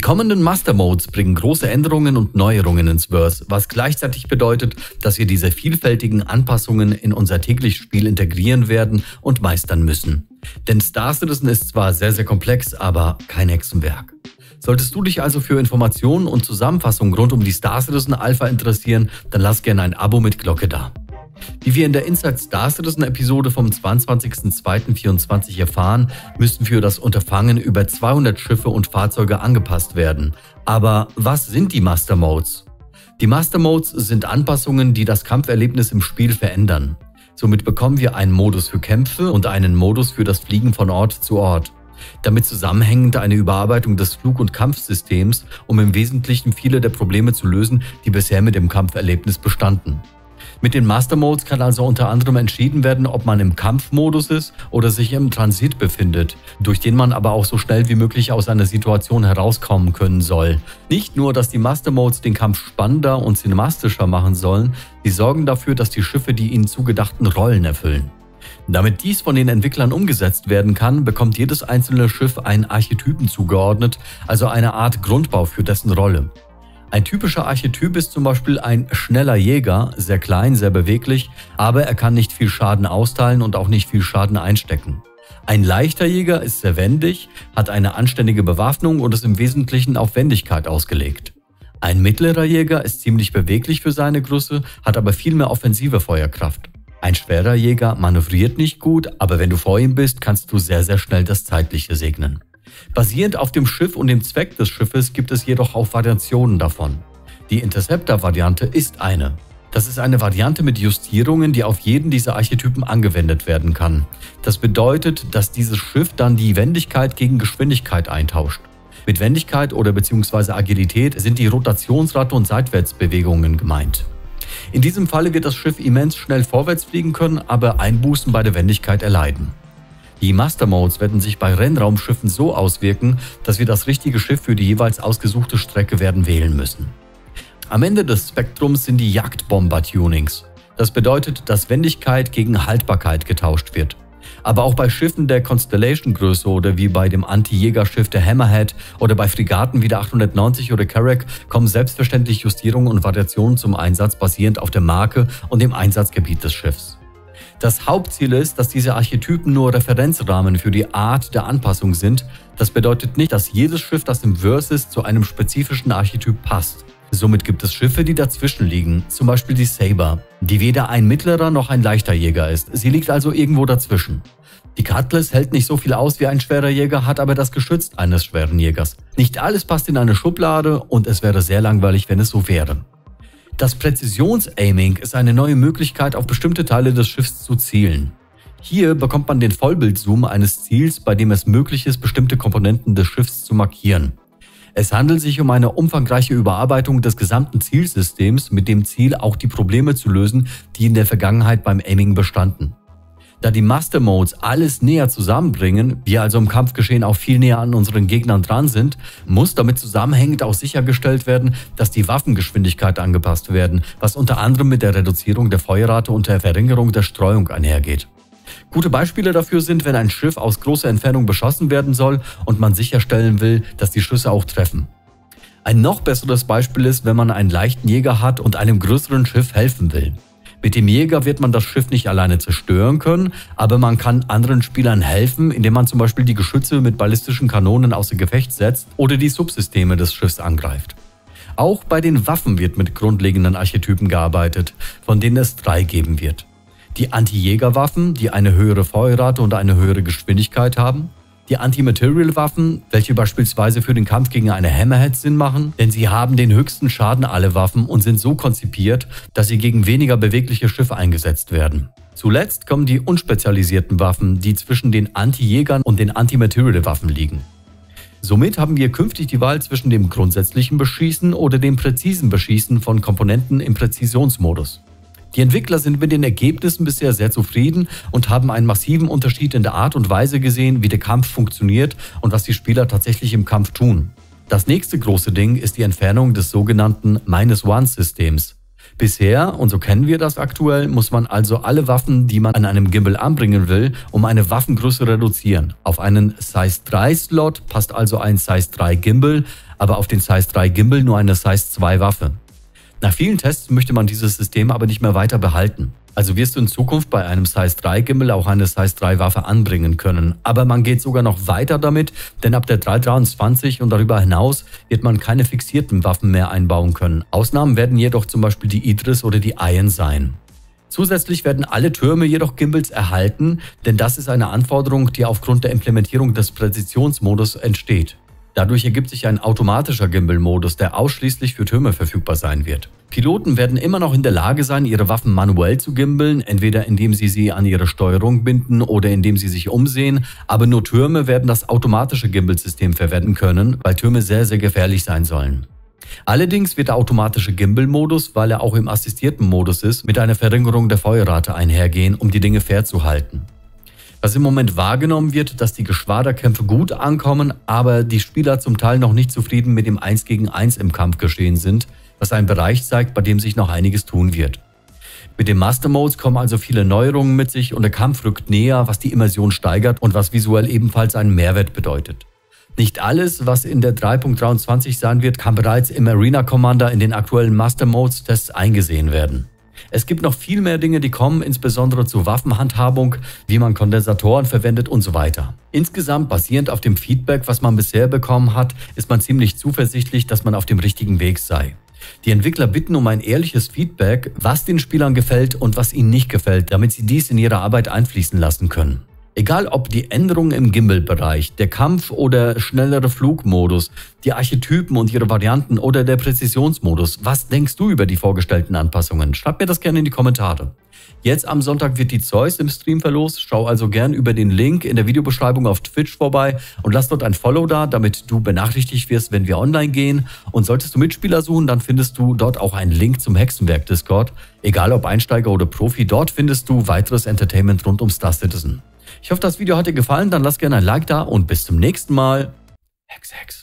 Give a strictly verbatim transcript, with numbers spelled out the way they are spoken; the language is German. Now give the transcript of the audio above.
kommenden Master Modes bringen große Änderungen und Neuerungen ins Verse, was gleichzeitig bedeutet, dass wir diese vielfältigen Anpassungen in unser tägliches Spiel integrieren werden und meistern müssen. Denn Star Citizen ist zwar sehr, sehr komplex, aber kein Hexenwerk. Solltest du dich also für Informationen und Zusammenfassungen rund um die Star Citizen Alpha interessieren, dann lass gerne ein Abo mit Glocke da. Wie wir in der Inside Star Citizen Episode vom zweiundzwanzigsten zweiten vierundzwanzig erfahren, müssen für das Unterfangen über zweihundert Schiffe und Fahrzeuge angepasst werden. Aber was sind die Master Modes? Die Master Modes sind Anpassungen, die das Kampferlebnis im Spiel verändern. Somit bekommen wir einen Modus für Kämpfe und einen Modus für das Fliegen von Ort zu Ort. Damit zusammenhängend eine Überarbeitung des Flug- und Kampfsystems, um im Wesentlichen viele der Probleme zu lösen, die bisher mit dem Kampferlebnis bestanden. Mit den Master Modes kann also unter anderem entschieden werden, ob man im Kampfmodus ist oder sich im Transit befindet, durch den man aber auch so schnell wie möglich aus einer Situation herauskommen können soll. Nicht nur, dass die Master Modes den Kampf spannender und cinemastischer machen sollen, sie sorgen dafür, dass die Schiffe die ihnen zugedachten Rollen erfüllen. Damit dies von den Entwicklern umgesetzt werden kann, bekommt jedes einzelne Schiff einen Archetypen zugeordnet, also eine Art Grundbau für dessen Rolle. Ein typischer Archetyp ist zum Beispiel ein schneller Jäger, sehr klein, sehr beweglich, aber er kann nicht viel Schaden austeilen und auch nicht viel Schaden einstecken. Ein leichter Jäger ist sehr wendig, hat eine anständige Bewaffnung und ist im Wesentlichen auf Wendigkeit ausgelegt. Ein mittlerer Jäger ist ziemlich beweglich für seine Größe, hat aber viel mehr offensive Feuerkraft. Ein schwerer Jäger manövriert nicht gut, aber wenn du vor ihm bist, kannst du sehr, sehr schnell das Zeitliche segnen. Basierend auf dem Schiff und dem Zweck des Schiffes gibt es jedoch auch Variationen davon. Die Interceptor-Variante ist eine. Das ist eine Variante mit Justierungen, die auf jeden dieser Archetypen angewendet werden kann. Das bedeutet, dass dieses Schiff dann die Wendigkeit gegen Geschwindigkeit eintauscht. Mit Wendigkeit oder beziehungsweise Agilität sind die Rotationsrate und Seitwärtsbewegungen gemeint. In diesem Falle wird das Schiff immens schnell vorwärts fliegen können, aber Einbußen bei der Wendigkeit erleiden. Die Master Modes werden sich bei Rennraumschiffen so auswirken, dass wir das richtige Schiff für die jeweils ausgesuchte Strecke werden wählen müssen. Am Ende des Spektrums sind die Jagdbomber-Tunings. Das bedeutet, dass Wendigkeit gegen Haltbarkeit getauscht wird. Aber auch bei Schiffen der Constellation-Größe oder wie bei dem Anti-Jägerschiff der Hammerhead oder bei Fregatten wie der achthundertneunzig oder Carrack kommen selbstverständlich Justierungen und Variationen zum Einsatz basierend auf der Marke und dem Einsatzgebiet des Schiffs. Das Hauptziel ist, dass diese Archetypen nur Referenzrahmen für die Art der Anpassung sind. Das bedeutet nicht, dass jedes Schiff, das im Verse ist, zu einem spezifischen Archetyp passt. Somit gibt es Schiffe, die dazwischen liegen, zum Beispiel die Saber, die weder ein mittlerer noch ein leichter Jäger ist. Sie liegt also irgendwo dazwischen. Die Cutlass hält nicht so viel aus wie ein schwerer Jäger, hat aber das Geschütz eines schweren Jägers. Nicht alles passt in eine Schublade und es wäre sehr langweilig, wenn es so wäre. Das Präzisions-Aiming ist eine neue Möglichkeit, auf bestimmte Teile des Schiffs zu zielen. Hier bekommt man den Vollbildzoom eines Ziels, bei dem es möglich ist, bestimmte Komponenten des Schiffs zu markieren. Es handelt sich um eine umfangreiche Überarbeitung des gesamten Zielsystems mit dem Ziel, auch die Probleme zu lösen, die in der Vergangenheit beim Aiming bestanden. Da die Master Modes alles näher zusammenbringen, wir also im Kampfgeschehen auch viel näher an unseren Gegnern dran sind, muss damit zusammenhängend auch sichergestellt werden, dass die Waffengeschwindigkeit angepasst werden, was unter anderem mit der Reduzierung der Feuerrate und der Verringerung der Streuung einhergeht. Gute Beispiele dafür sind, wenn ein Schiff aus großer Entfernung beschossen werden soll und man sicherstellen will, dass die Schüsse auch treffen. Ein noch besseres Beispiel ist, wenn man einen leichten Jäger hat und einem größeren Schiff helfen will. Mit dem Jäger wird man das Schiff nicht alleine zerstören können, aber man kann anderen Spielern helfen, indem man zum Beispiel die Geschütze mit ballistischen Kanonen außer Gefecht setzt oder die Subsysteme des Schiffs angreift. Auch bei den Waffen wird mit grundlegenden Archetypen gearbeitet, von denen es drei geben wird. Die Anti-Jäger-Waffen, die eine höhere Feuerrate und eine höhere Geschwindigkeit haben. Die Anti-Material-Waffen, welche beispielsweise für den Kampf gegen eine Hammerhead Sinn machen, denn sie haben den höchsten Schaden aller Waffen und sind so konzipiert, dass sie gegen weniger bewegliche Schiffe eingesetzt werden. Zuletzt kommen die unspezialisierten Waffen, die zwischen den Anti-Jägern und den Anti-Material-Waffen liegen. Somit haben wir künftig die Wahl zwischen dem grundsätzlichen Beschießen oder dem präzisen Beschießen von Komponenten im Präzisionsmodus. Die Entwickler sind mit den Ergebnissen bisher sehr zufrieden und haben einen massiven Unterschied in der Art und Weise gesehen, wie der Kampf funktioniert und was die Spieler tatsächlich im Kampf tun. Das nächste große Ding ist die Entfernung des sogenannten Minus-One-Systems. Bisher, und so kennen wir das aktuell, muss man also alle Waffen, die man an einem Gimbal anbringen will, um eine Waffengröße reduzieren. Auf einen Size drei Slot passt also ein Size drei Gimbal, aber auf den Size drei Gimbal nur eine Size zwei Waffe. Nach vielen Tests möchte man dieses System aber nicht mehr weiter behalten. Also wirst du in Zukunft bei einem Size drei Gimbal auch eine Size drei Waffe anbringen können. Aber man geht sogar noch weiter damit, denn ab der drei dreiundzwanzig und darüber hinaus wird man keine fixierten Waffen mehr einbauen können. Ausnahmen werden jedoch zum Beispiel die Idris oder die Iron sein. Zusätzlich werden alle Türme jedoch Gimbals erhalten, denn das ist eine Anforderung, die aufgrund der Implementierung des Präzisionsmodus entsteht. Dadurch ergibt sich ein automatischer Gimbal-Modus, der ausschließlich für Türme verfügbar sein wird. Piloten werden immer noch in der Lage sein, ihre Waffen manuell zu gimbeln, entweder indem sie sie an ihre Steuerung binden oder indem sie sich umsehen, aber nur Türme werden das automatische Gimbal-System verwenden können, weil Türme sehr, sehr gefährlich sein sollen. Allerdings wird der automatische Gimbal-Modus, weil er auch im assistierten Modus ist, mit einer Verringerung der Feuerrate einhergehen, um die Dinge fair zu halten. Was im Moment wahrgenommen wird, dass die Geschwaderkämpfe gut ankommen, aber die Spieler zum Teil noch nicht zufrieden mit dem eins gegen eins im Kampfgeschehen sind, was einen Bereich zeigt, bei dem sich noch einiges tun wird. Mit den Master Modes kommen also viele Neuerungen mit sich und der Kampf rückt näher, was die Immersion steigert und was visuell ebenfalls einen Mehrwert bedeutet. Nicht alles, was in der drei Punkt dreiundzwanzig sein wird, kann bereits im Arena Commander in den aktuellen Master Modes Tests eingesehen werden. Es gibt noch viel mehr Dinge, die kommen, insbesondere zur Waffenhandhabung, wie man Kondensatoren verwendet und so weiter. Insgesamt, basierend auf dem Feedback, was man bisher bekommen hat, ist man ziemlich zuversichtlich, dass man auf dem richtigen Weg sei. Die Entwickler bitten um ein ehrliches Feedback, was den Spielern gefällt und was ihnen nicht gefällt, damit sie dies in ihre Arbeit einfließen lassen können. Egal ob die Änderungen im Gimbal-Bereich, der Kampf- oder schnellere Flugmodus, die Archetypen und ihre Varianten oder der Präzisionsmodus, was denkst du über die vorgestellten Anpassungen? Schreib mir das gerne in die Kommentare. Jetzt am Sonntag wird die Zeus im Stream verlost, schau also gern über den Link in der Videobeschreibung auf Twitch vorbei und lass dort ein Follow da, damit du benachrichtigt wirst, wenn wir online gehen. Und solltest du Mitspieler suchen, dann findest du dort auch einen Link zum Hexenwerk Discord. Egal ob Einsteiger oder Profi, dort findest du weiteres Entertainment rund um Star Citizen. Ich hoffe, das Video hat dir gefallen, dann lass gerne ein Like da und bis zum nächsten Mal. Hex, Hex.